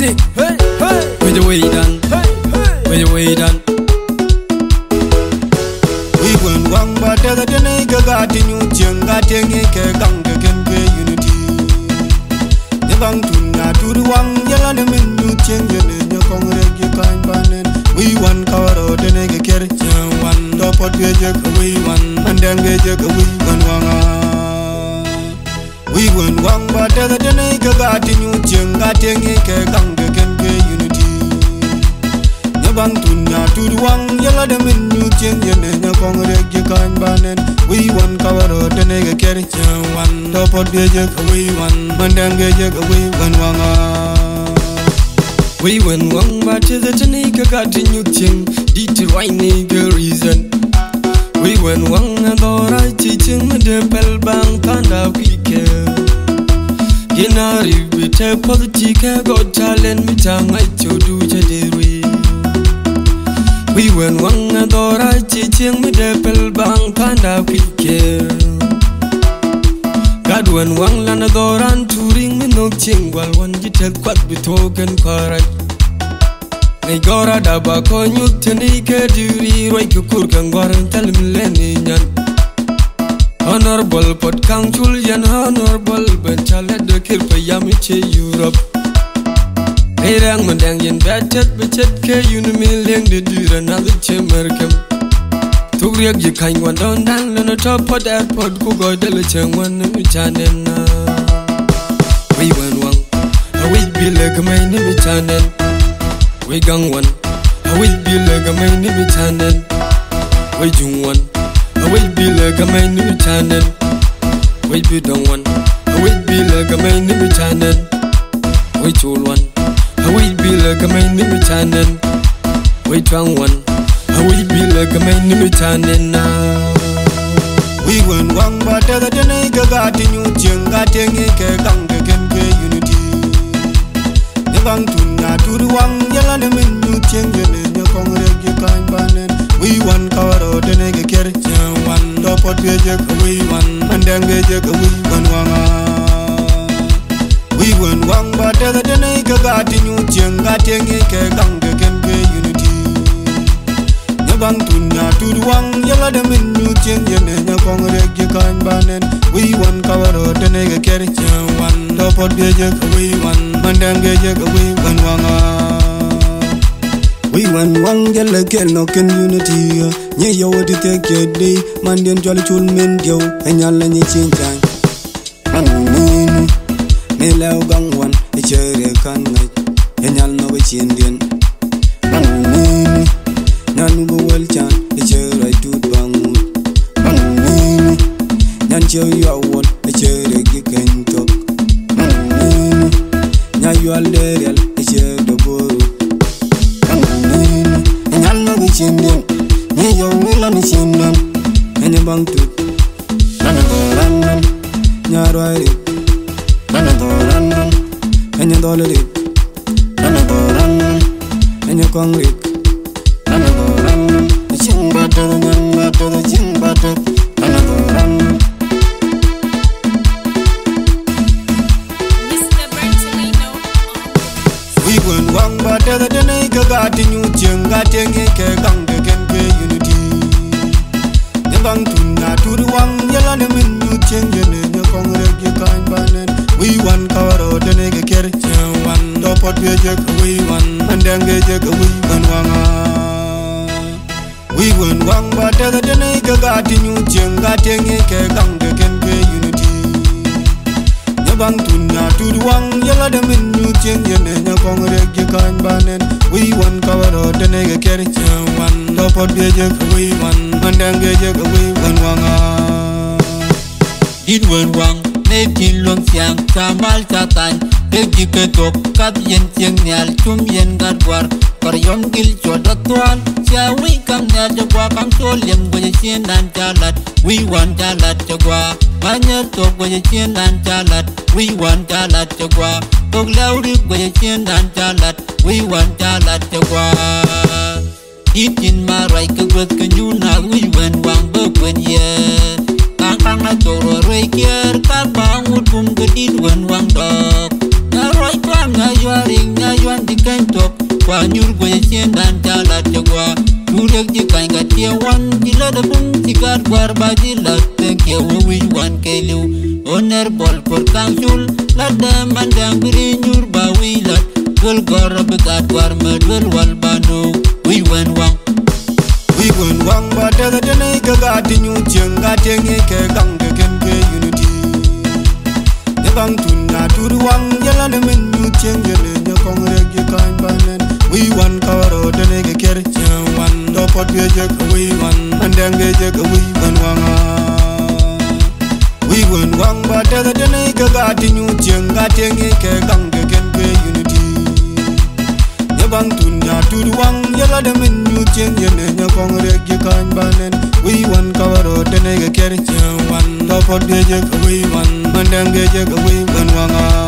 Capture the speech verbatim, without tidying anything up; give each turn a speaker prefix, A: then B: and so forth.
A: Hey, hey, hey. With the way done. Hey, hey. With the way done.
B: We went one but the other day got in you getting a gang again unity. The bang to not to the one yellow men you change your congress you can't ban it. We one cover or the nigga carry one top of the jack away one and then we jack away one one. We went one but the other day got in you getting a gang again unity. The bang to not to the one yellow men you change your congress you can't ban it. We one cover or the nigga carry one top of the jack away one and then we jack away one one.
A: We went one but the Tanika got in you ting, did the right nigga reason. We went one and all right teaching me the bell bang panda we care. Yenari with a positive got talent me tongue I to do jadiri. We went one and all right teaching me the bell bang panda we care. God when one land adoran to ring me no ching while one you tell what we talk and correct. Negora daba konyu tenike duri roi kukur kangwaran tell me leninyan. Honorable pot kang Julian honorable benchalet de kirpa yamiche Europe. Nerang mendang yen betet becet ke unimi leng de dura nalu chemerkem. Tugriak je kain wan don dan lena top pod airport ku go de le chengwan mi chanen na. We wan wang a we be like my name chanen. We gang one a we be like my name chanen. We jung one a we be like my name chanen. We be dong one a we be like my name chanen. We chul one a we be like my name chanen. We twang one I will be like a man in returning now.
B: We went one but the other day got in you getting a gang again unity. The bang to not to the one yellow men you change your name your congress you can't ban it. We one cover or the nigga carry one top of the jack away one and then we jack away one one. We went one but the other day got in you getting a gang again unity. Bang to not to the one yellow the men you change your name your congress you can't ban it. We one cover or the nigga carry one top of the jack away one and then we jack away one one. We one one yellow get no can unity. Nye yo what you take your day man den jolly chul men yo and yalla nye change time. Man me leo gang one a cherry can night and yalla no change. Man Nan go well chan, the chair I do bang. Bang, Nan show you a what a chair you can talk. Bang, now you are there, a chair the board. Bang, and I'll not be chindin. Ye yo will on the chindin. And a bang to run, run, Yarwari. Run, run, run, and you dollar it. Run, run, run, and you congress. We went one but the other day got in you getting a gang again unity. The bang to not to the one yellow men you change your name your congress you can't ban it. We one cover or the nigga carry one top of the jack away one and then we jack away one one. We went one but the other day got in you getting a gang again unity. The bang to not to the one yellow the men you change your name your congress you can't ban it. We one cover or the nigga carry one top of the jack away one and then we jack away one one.
C: It went wrong, making long siang, Kamal Tatan, Peggy Ketok, Kabian Tiang Nial, Tumian Gadwar, Koryom Gil Chodatuan, Shawi Kam Nial Jagua, Kam Solium, Guyachian and Jalat, we want Jalat Jagua, Manya Tok Guyachian and Jalat, we want Jalat Jagua, Tok Lauri Guyachian and Jalat, we want Jalat Jagua. Eating my right with Kanyuna, we went one book when yeah. Kang na toro roi kier kar bang ut bum gedit wen wang dok. Na roi kwam na yuaring na yuan kwa nyur kwa chen dan chala chagwa Turek ji kain ka tia wan jila da bung jigar gwar ba jila tengke wi wan keliu oner bol por kangsul lada mandang biri nyur ba wilat gol gor begat gwar medwel wal banu wi wan wang
B: wi wan wang ba da da ne ga ga ti nyu cheng ga tenge ke gang de ken ke unity ne bang tun na tur wang yala de men nyu cheng yele ne kong re ge kain banen wi wan kawaro de ne ge ker chang wan do pot ge je wi wan andang ge je wi wan wang wi wan wang ba da da ne ga ga ti nyu cheng ga tenge ke gang de ken ke unity ne bang tun na tur wang yala de men nyu cheng yele ne kong re ge kain banen wi wan kawaro de ne ge ker chang wan do pot ge je wi wan andang ge je wi wan wang